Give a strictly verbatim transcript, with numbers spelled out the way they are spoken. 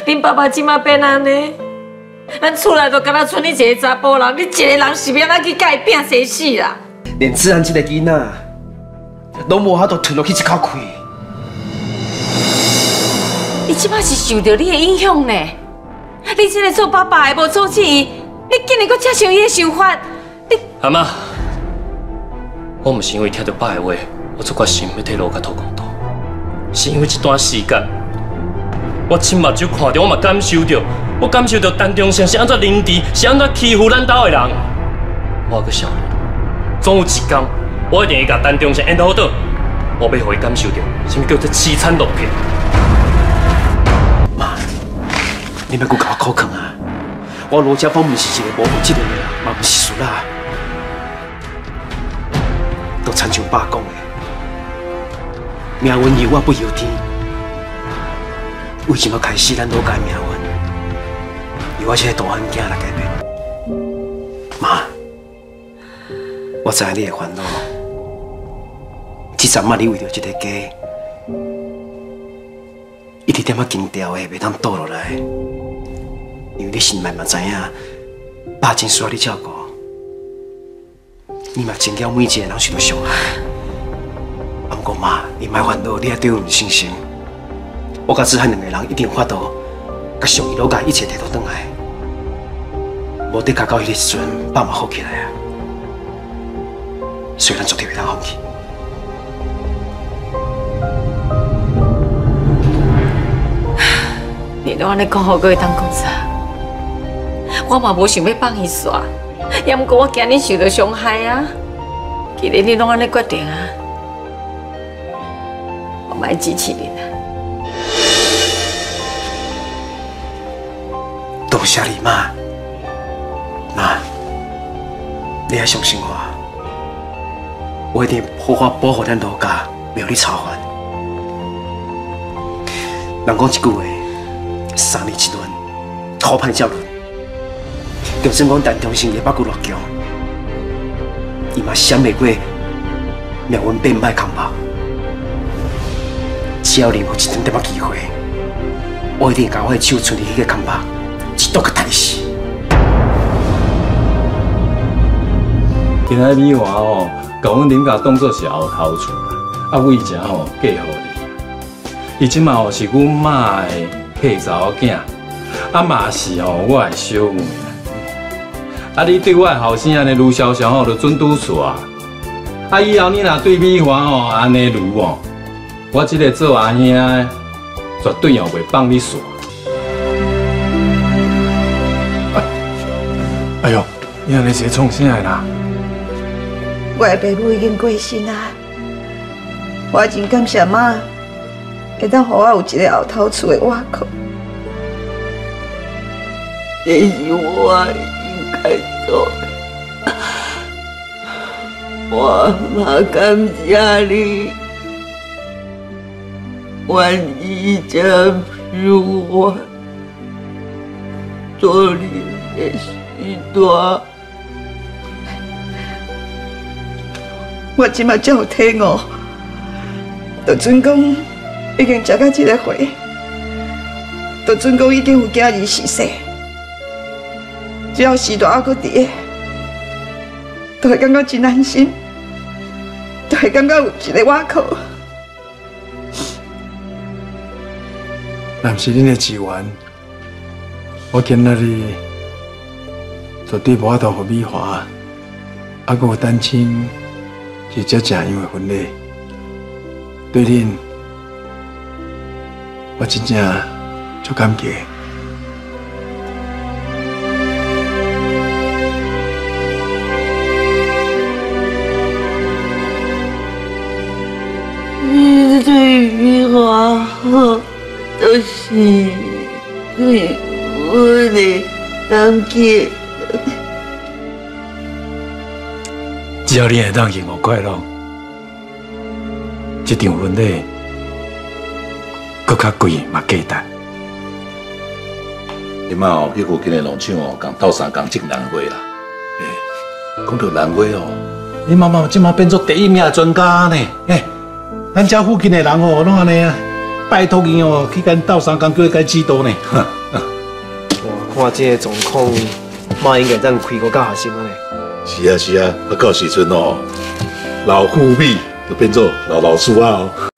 恁爸爸即马变安尼，咱厝内就敢若剩你一个查甫人，你一个人是要安怎去甲伊拼生死啦？ 连子安这个囡仔，拢无法度吞落去一口气。 你即马是受到你的影响呢？你这个做爸爸的无阻止伊，你竟然搁接受伊的想法，你阿妈，我毋是因为听到爸的话，我做决心要替罗家讨公道，是因为这段时间。 我亲目睭看到，我嘛感受到，我感受到陈忠生是安怎凌迟，是安怎欺负咱家的人。我个少年，总有一天，我一定会甲陈忠生演好倒。我要互伊感受到，什么叫做凄惨落魄。 妈，你莫搁甲我口坑啊！我罗家峰毋是一个无负责任的人，嘛毋是输啦。都亲像爸讲的，命运由我不由天。 为什么开始咱罗家命运由我这个大汉囝来改变？妈，我知影你的烦恼，这阵仔你为着这个家，一直点仔紧吊的，袂当倒落来，因为你心内嘛知影，爸真需要你照顾，你嘛真叫每一个人受到伤害。啊，不过妈，你莫烦恼，你也对我有信心。 我甲志汉两个人一定有法度，甲上义老家一切摕倒转来。无得甲到迄个时阵，爸嘛好起来啊。所以咱绝对袂当放弃。 你拢安尼讲，好个会当讲啥？我嘛无想要放伊煞，也毋过我惊你受到伤害啊。既然你拢安尼决定啊，我嘛要支持你啦。 多谢你妈，妈，你要相信我，我一定好好保护咱罗家，袂互你操烦。人讲一句话，三年一轮，好歹照轮。就算讲陈忠生也八股落强，伊嘛闪袂过命运变歹空白。只要任何一点点仔机会，我一定会把我的手伸入迄个空白。 一刀去打死！ 今仔美华吼，甲阮林家当作是后头厝啦，啊为食吼嫁互你。伊即嘛吼是阮妈的配查某囝，啊嘛是吼我的小妹啦。啊你对我的后生安尼愈潇潇吼，就准拄错啊。啊以后你若对美华吼安尼如哦，我即个做阿兄的绝对吼袂放你煞。 哎呦，你安尼是创啥啦？ 我的爸母已经过身啊，我真感谢妈，会当互我有一个后头厝的倚靠。这是我应该做的，我嘛感谢你，愿意接受我做你的事。 一段，我即马才有体悟，就准讲已经食到这个岁，就准讲已经有囝儿逝世，只要时代还搁伫，就会感觉真安心，就会感觉有一个倚靠。 若毋是恁的支援，我今仔日。 绝对无法度互美华，啊，佮有单亲是遮正样的婚礼，对恁，我真正足感激。 你对美华好，都是对我的感激。 只要你会当幸福快乐，这场婚礼搁较贵嘛价值。 你妈哦，迄个今日农场哦，共斗相共种兰花啦。诶，讲到兰花哦，你妈妈即马变做第一名的专家呢。诶，咱家附近的人哦，拢安尼啊， 拜托伊哦，去干斗相共叫伊干指导呢。 哇，看这个状况，嘛应该咱开个较下心啊呢。 是啊是啊，啊到时阵哦，老虎米就变做老老鼠啊哦。